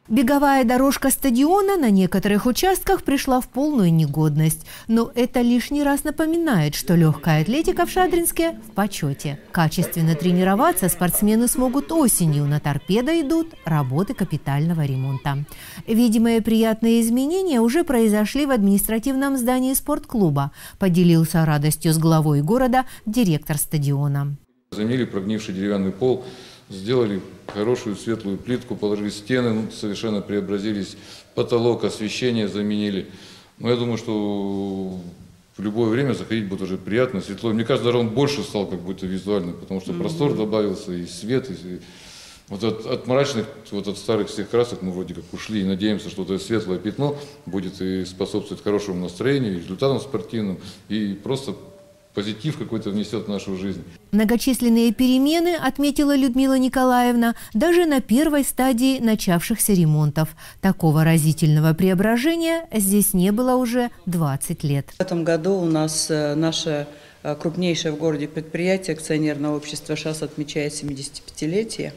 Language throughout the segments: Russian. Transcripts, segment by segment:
Беговая дорожка стадиона на некоторых участках пришла в полную негодность. Но это лишний раз напоминает, что легкая атлетика в Шадринске в почете. Качественно тренироваться спортсмены смогут осенью. На торпедо идут работы капитального ремонта. Видимые приятные изменения уже произошли в административном здании спортклуба. Поделился радостью с главой города директор стадиона. Заменили прогнивший деревянный пол. Сделали хорошую светлую плитку, положили стены, совершенно преобразились, потолок, освещение заменили. Но я думаю, что в любое время заходить будет уже приятно, светло. Мне кажется, даже он больше стал как будто визуально, потому что простор добавился, и свет, и вот от мрачных, вот от старых всех красок мы вроде как ушли, и надеемся, что это светлое пятно будет и способствовать хорошему настроению, и результатам спортивным, и просто позитив какой-то внесет в нашу жизнь. Многочисленные перемены, отметила Людмила Николаевна, даже на первой стадии начавшихся ремонтов. Такого разительного преображения здесь не было уже 20 лет. В этом году у нас наше крупнейшее в городе предприятие, акционерное общество ШАС, отмечает 75-летие.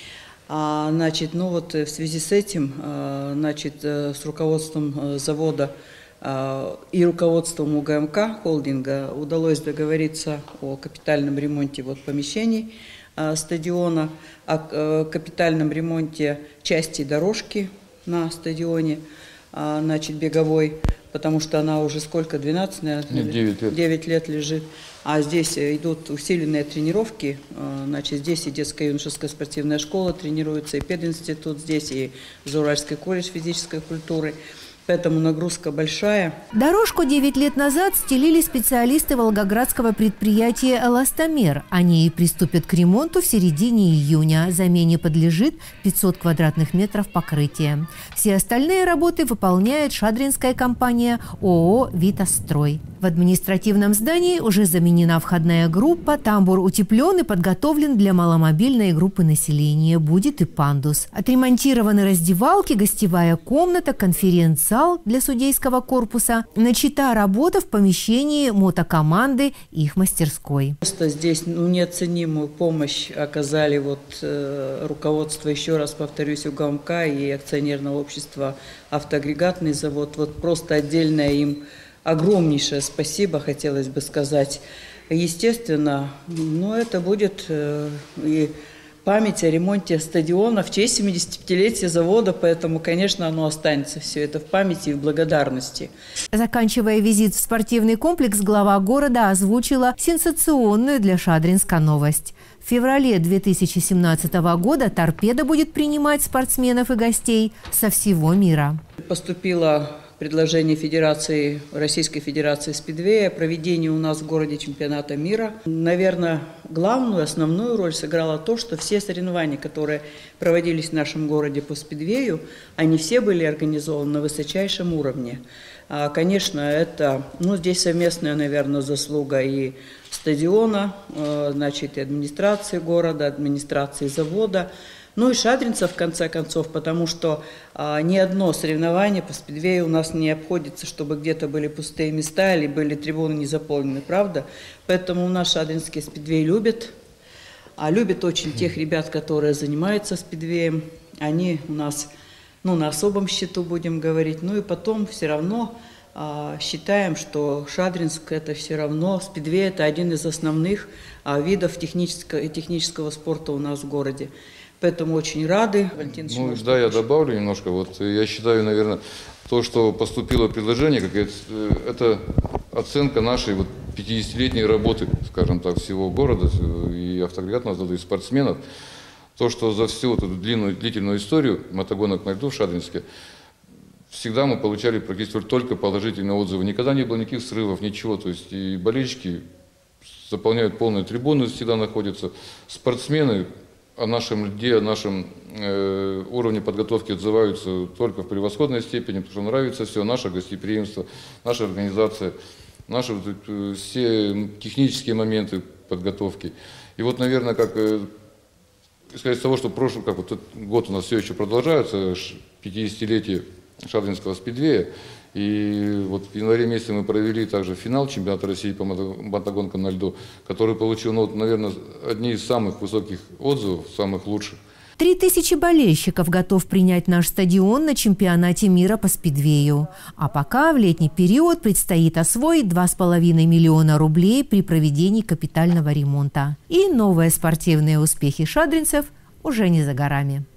В связи с этим, с руководством завода и руководством УГМК холдинга удалось договориться о капитальном ремонте помещений стадиона, о капитальном ремонте части дорожки на стадионе, беговой, потому что она уже сколько, 12, наверное, 9 лет лежит. А здесь идут усиленные тренировки, здесь и детская юношеская спортивная школа тренируется, и пединститут здесь, и Зауральский колледж физической культуры. Поэтому нагрузка большая. Дорожку 9 лет назад стелили специалисты волгоградского предприятия «Эластомер». Они и приступят к ремонту в середине июня. Замене подлежит 500 квадратных метров покрытия. Все остальные работы выполняет шадринская компания ООО «Витастрой». В административном здании уже заменена входная группа, тамбур утеплен и подготовлен для маломобильной группы населения. Будет и пандус. Отремонтированы раздевалки, гостевая комната, конференц-зал для судейского корпуса. Начата работа в помещении мотокоманды и их мастерской. Просто здесь неоценимую помощь оказали руководство, еще раз повторюсь, УГМК и акционерного общества «Автоагрегатный завод». Просто отдельное им огромнейшее спасибо, хотелось бы сказать. Естественно, это будет и память о ремонте стадиона в честь 75-летия завода, поэтому, конечно, оно останется все это в памяти и в благодарности. Заканчивая визит в спортивный комплекс, глава города озвучила сенсационную для Шадринска новость. В феврале 2017 года «Торпедо» будет принимать спортсменов и гостей со всего мира. Поступило предложение Российской Федерации спидвея о проведении у нас в городе чемпионата мира. Наверное, главную, основную роль сыграло то, что все соревнования, которые проводились в нашем городе по спидвею, они все были организованы на высочайшем уровне. Конечно, это, здесь совместная, наверное, заслуга и стадиона, и администрации города, администрации завода, и шадринцев, в конце концов, потому что ни одно соревнование по спидвею у нас не обходится, чтобы где-то были пустые места или были трибуны не заполнены, правда? Поэтому у нас шадринский спидвей любят очень тех ребят, которые занимаются спидвеем. Они у нас, на особом счету, будем говорить. И потом все равно считаем, что Шадринск – это все равно, спидвей – это один из основных видов технического спорта у нас в городе. Поэтому очень рады. Я добавлю немножко. Я считаю, наверное, то, что поступило предложение, это оценка нашей 50-летней работы, скажем так, всего города и автоагрегатного завода, и спортсменов. То, что за всю эту длительную историю мотогонок на льду в Шадринске всегда мы получали практически только положительные отзывы. Никогда не было никаких срывов, ничего. То есть и болельщики заполняют полные трибуны, всегда находятся. Спортсмены о нашем льде, о нашем уровне подготовки отзываются только в превосходной степени, потому что нравится все, наше гостеприимство, наша организация, наши все технические моменты подготовки. И наверное, исходя из того, что этот год у нас все еще продолжается, 50-летие Шадринского спидвея, и в январе месяце мы провели также финал чемпионата России по мотогонкам на льду, который получил, наверное, одни из самых высоких отзывов, самых лучших. 3000 болельщиков готов принять наш стадион на чемпионате мира по спидвею. А пока в летний период предстоит освоить 2,5 миллиона рублей при проведении капитального ремонта. И новые спортивные успехи шадринцев уже не за горами.